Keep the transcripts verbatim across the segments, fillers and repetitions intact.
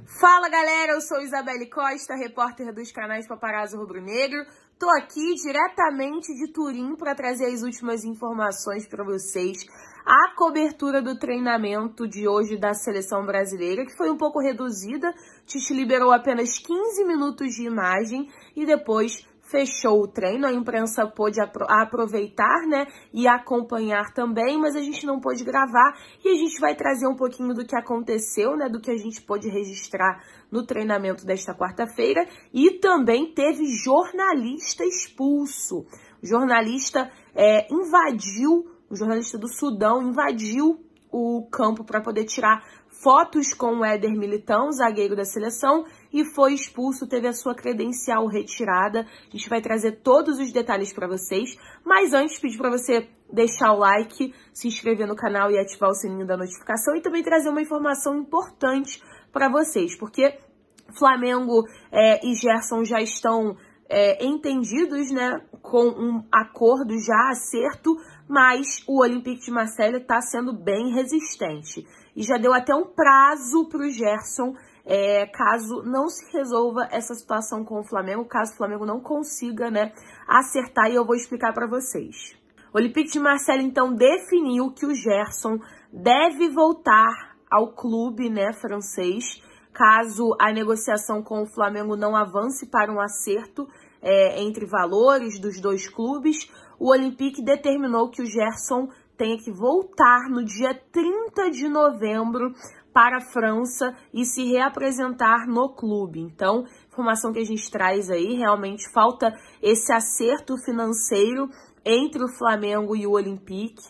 Fala galera, eu sou Isabelle Costa, repórter dos canais Paparazzo Rubro Negro. Tô aqui diretamente de Turim para trazer as últimas informações para vocês. A cobertura do treinamento de hoje da seleção brasileira, que foi um pouco reduzida. Tite liberou apenas quinze minutos de imagem e depois fechou o treino. A imprensa pôde aproveitar, né, e acompanhar também, mas a gente não pôde gravar e a gente vai trazer um pouquinho do que aconteceu, né, do que a gente pôde registrar no treinamento desta quarta-feira. E também teve jornalista expulso. O jornalista é, invadiu, o jornalista do Sudão invadiu o campo para poder tirar fotos com o Éder Militão, zagueiro da seleção, e foi expulso, teve a sua credencial retirada. A gente vai trazer todos os detalhes para vocês, mas antes pedir para você deixar o like, se inscrever no canal e ativar o sininho da notificação e também trazer uma informação importante para vocês, porque Flamengo é, e Gerson já estão é, entendidos, né, com um acordo já, acerto, mas o Olympique de Marseille está sendo bem resistente. E já deu até um prazo para o Gerson, é, caso não se resolva essa situação com o Flamengo, caso o Flamengo não consiga, né, acertar, e eu vou explicar para vocês. O Olympique de Marseille, então, definiu que o Gerson deve voltar ao clube, né, francês, caso a negociação com o Flamengo não avance para um acerto é, entre valores dos dois clubes. O Olympique determinou que o Gerson tenha que voltar no dia trinta de novembro para a França e se reapresentar no clube. Então, informação que a gente traz aí, realmente falta esse acerto financeiro entre o Flamengo e o Olympique.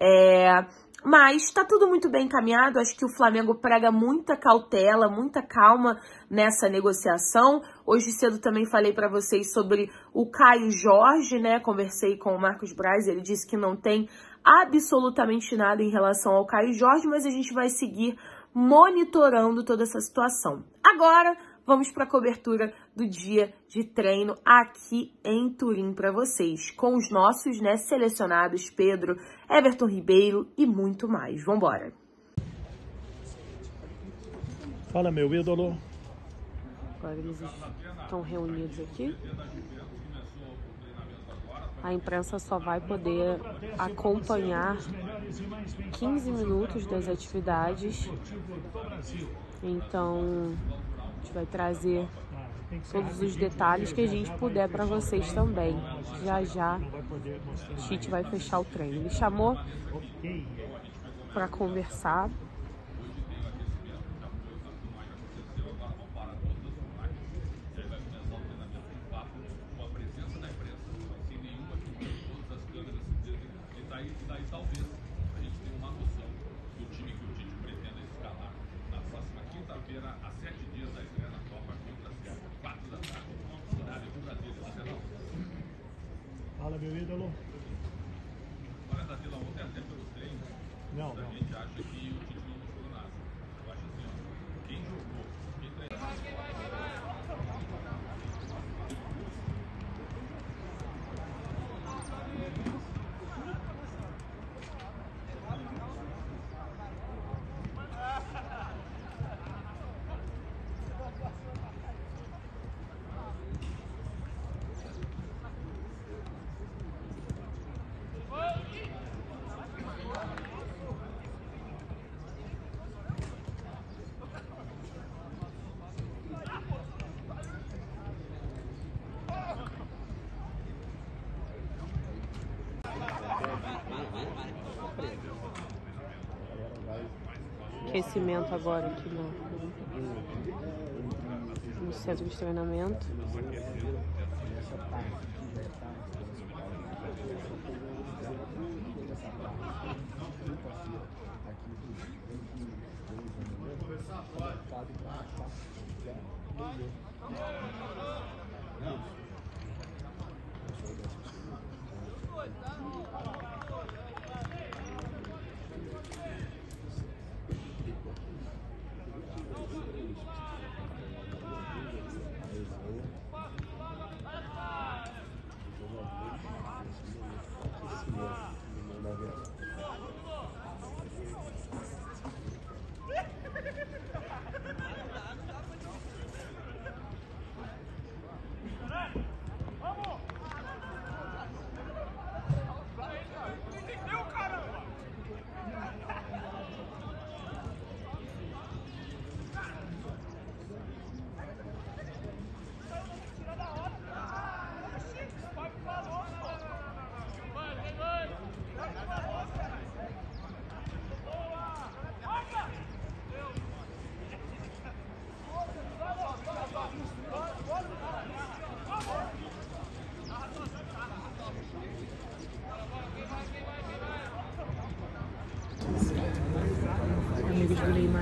É, mas está tudo muito bem encaminhado. Acho que o Flamengo prega muita cautela, muita calma nessa negociação. Hoje cedo também falei para vocês sobre o Caio Jorge, né? Conversei com o Marcos Braz, ele disse que não tem absolutamente nada em relação ao Caio Jorge, mas a gente vai seguir monitorando toda essa situação. Agora, vamos para a cobertura do dia de treino aqui em Turim para vocês, com os nossos, né, selecionados, Pedro, Everton Ribeiro e muito mais. Vamos embora. Fala, meu ídolo. Agora eles estão reunidos aqui. A imprensa só vai poder acompanhar quinze minutos das atividades. Então, a gente vai trazer todos os detalhes que a gente puder para vocês também. Já já, Tite vai fechar o treino. Ele chamou para conversar. Fala, meu ídolo. Olha, Datila, ontem até pelos treinos, não, não. A gente acha que o Tite não mostrou nada. Eu acho assim, ó, quem jogou, quem treinou... Aquecimento agora aqui no, no centro de treinamento.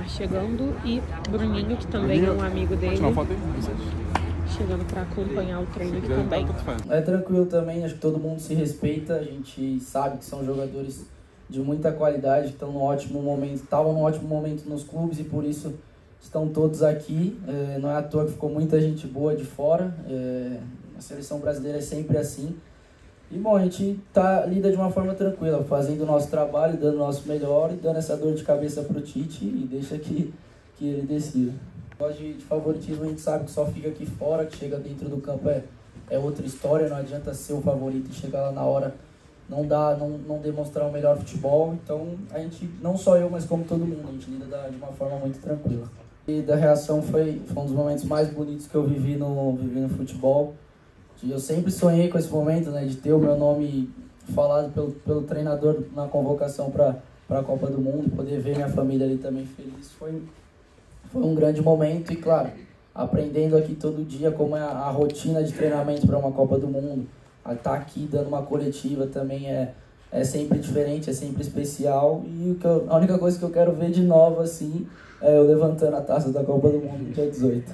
Neymar chegando e Bruninho, que também é um amigo dele, chegando para acompanhar o treino aqui também. É tranquilo também, acho que todo mundo se respeita, a gente sabe que são jogadores de muita qualidade, que estão no ótimo momento, estavam no ótimo momento nos clubes e por isso estão todos aqui. É, não é à toa que ficou muita gente boa de fora, é, a seleção brasileira é sempre assim. E bom, a gente tá, lida de uma forma tranquila, fazendo o nosso trabalho, dando o nosso melhor e dando essa dor de cabeça pro Tite e deixa que, que ele decida. Gosto de, de favoritismo, a gente sabe que só fica aqui fora, que chega dentro do campo é, é outra história, não adianta ser o favorito e chegar lá na hora, não dá, não, não demonstrar o melhor futebol. Então a gente, não só eu, mas como todo mundo, a gente lida da, de uma forma muito tranquila. E da reação foi, foi um dos momentos mais bonitos que eu vivi no, vivi no futebol. Eu sempre sonhei com esse momento, né, de ter o meu nome falado pelo, pelo treinador na convocação para a Copa do Mundo, poder ver minha família ali também feliz. Foi, foi um grande momento e, claro, aprendendo aqui todo dia como é a, a rotina de treinamento para uma Copa do Mundo. Estar aqui dando uma coletiva também é, é sempre diferente, é sempre especial. E o que eu, a única coisa que eu quero ver de novo assim é eu levantando a taça da Copa do Mundo no dia dezoito.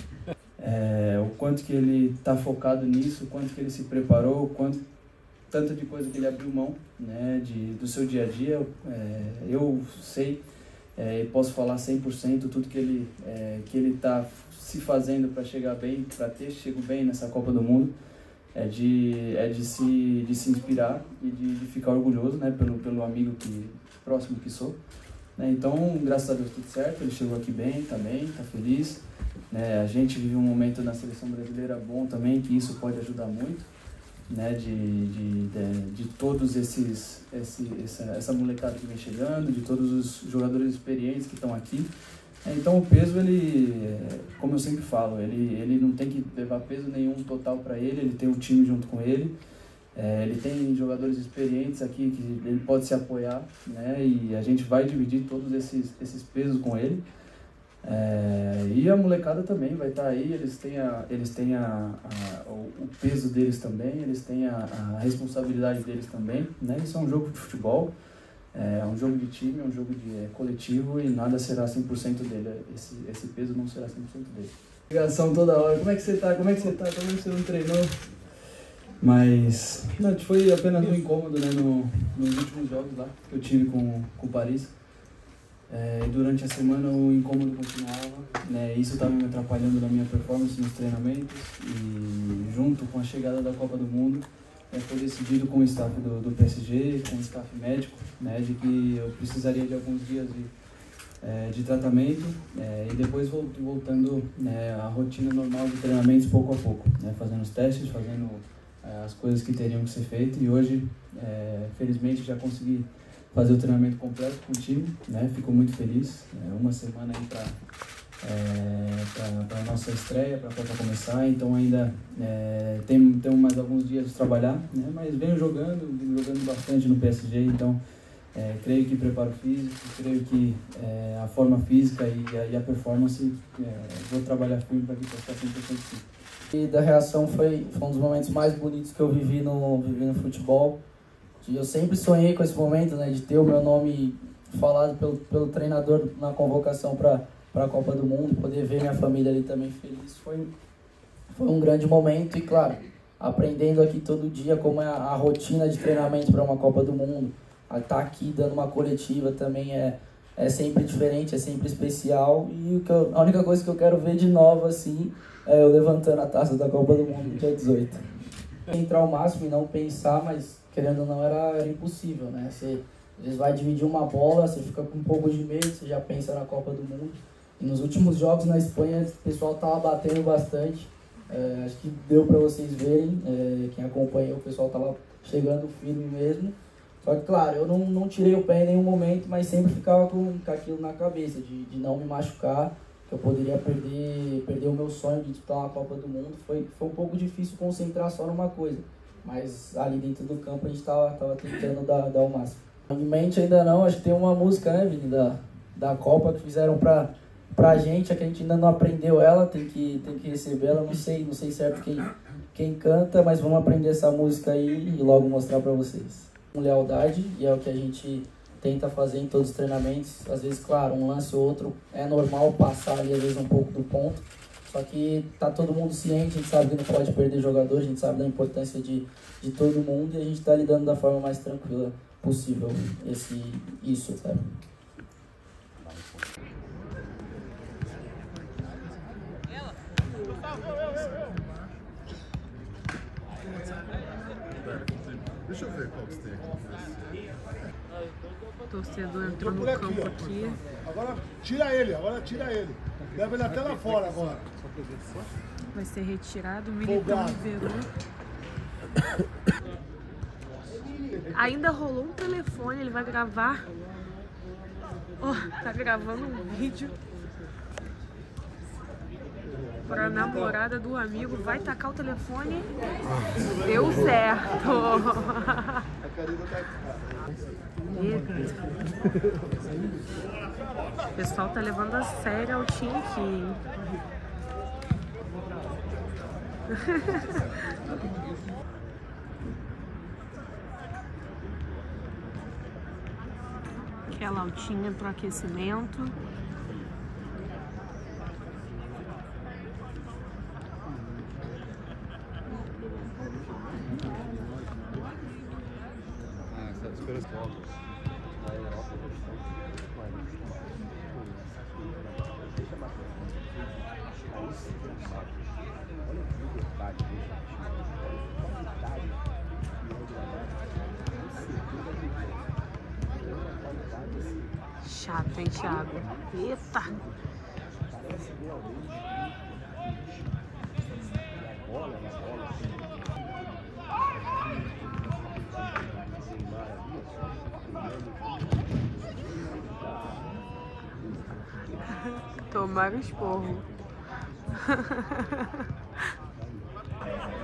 É, o quanto que ele está focado nisso, o quanto que ele se preparou, o quanto, tanto de coisa que ele abriu mão, né, de, do seu dia a dia. É, eu sei é, e posso falar cem por cento tudo que ele é, que ele está se fazendo para chegar bem, para ter chego bem nessa Copa do Mundo. É de, é de, se, de se inspirar e de, de ficar orgulhoso, né, pelo, pelo amigo que, próximo que sou. Né, então, graças a Deus, tudo certo, ele chegou aqui bem, tá bem, tá feliz. Né, a gente vive um momento na seleção brasileira bom também, que isso pode ajudar muito, né, de, de, de, de todos esses, esse, essa, essa molecada que vem chegando, de todos os jogadores experientes que estão aqui. Então o peso, ele, como eu sempre falo, ele, ele não tem que levar peso nenhum total para ele, ele tem um time junto com ele, é, ele tem jogadores experientes aqui que ele pode se apoiar, né, e a gente vai dividir todos esses, esses pesos com ele. É, e a molecada também vai estar aí, eles têm, a, eles têm a, a, o, o peso deles também, eles têm a, a responsabilidade deles também, né, isso é um jogo de futebol. É um jogo de time, é um jogo de é, coletivo e nada será cem por cento dele, esse, esse peso não será cem por cento dele. Ligação toda hora, como é que você tá, como é que você tá, como é que você não treinou? Mas, não, foi apenas um incômodo, né, no, nos últimos jogos lá que eu tive com, com o Paris. É, durante a semana o incômodo continuava, né, isso estava me atrapalhando na minha performance nos treinamentos e junto com a chegada da Copa do Mundo, É, foi decidido com o staff do, do P S G, com o staff médico, né, de que eu precisaria de alguns dias de, é, de tratamento é, e depois voltando né, à rotina normal de treinamentos pouco a pouco, né, fazendo os testes, fazendo é, as coisas que teriam que ser feitas. E hoje, é, felizmente, já consegui fazer o treinamento completo com o time, né, fico muito feliz, é, uma semana aí para É, para a nossa estreia, para a Copa começar, então ainda é, tem, temos mais alguns dias de trabalhar, né, mas venho jogando, venho jogando bastante no P S G, então é, creio que preparo físico, creio que é, a forma física e a, e a performance, é, vou trabalhar firme para que possa estar cem por cento sim. E da reação foi, foi um dos momentos mais bonitos que eu vivi no, vivi no futebol. Eu sempre sonhei com esse momento, né, de ter o meu nome falado pelo, pelo treinador na convocação para para a Copa do Mundo, poder ver minha família ali também feliz. Foi, foi um grande momento e, claro, aprendendo aqui todo dia como é a, a rotina de treinamento para uma Copa do Mundo. Estar aqui dando uma coletiva também é, é sempre diferente, é sempre especial. E o que eu, a única coisa que eu quero ver de novo assim é eu levantando a taça da Copa do Mundo no dia dezoito. Entrar ao máximo e não pensar, mas querendo ou não era, era impossível, né? Você, eles vai dividir uma bola, você fica com um pouco de medo, você já pensa na Copa do Mundo. E nos últimos jogos na Espanha, o pessoal estava batendo bastante. É, acho que deu para vocês verem, é, quem acompanhou, o pessoal estava chegando firme mesmo. Só que, claro, eu não, não tirei o pé em nenhum momento, mas sempre ficava com, com aquilo na cabeça, de, de não me machucar, que eu poderia perder, perder o meu sonho de disputar uma Copa do Mundo. Foi, foi um pouco difícil concentrar só numa coisa, mas ali dentro do campo a gente estava tava tentando dar, dar o máximo. Em mente ainda não, acho que tem uma música, né, Vini, da, da Copa que fizeram para pra gente, é que a gente ainda não aprendeu ela, tem que, tem que receber ela, não sei, não sei certo quem, quem canta, mas vamos aprender essa música aí e logo mostrar pra vocês. Com lealdade, e é o que a gente tenta fazer em todos os treinamentos. Às vezes, claro, um lance ou outro é normal passar ali, às vezes, um pouco do ponto. Só que tá todo mundo ciente, a gente sabe que não pode perder jogador, a gente sabe da importância de, de todo mundo e a gente tá lidando da forma mais tranquila possível esse, isso, sabe? Deixa eu ver qual que você tem aqui. O torcedor entrou no campo aqui. Agora tira ele, agora tira ele. Leva ele até lá fora agora. Vai ser retirado, o Militão liberou. Ainda rolou um telefone, ele vai gravar. Oh, tá gravando um vídeo pra namorada do amigo. Vai tacar o telefone. Deu certo. Eita. O pessoal tá levando a sério o time aqui, hein? Aquela altinha pro aquecimento. Chato, hein, Thiago? Eita! Tomaram esporro.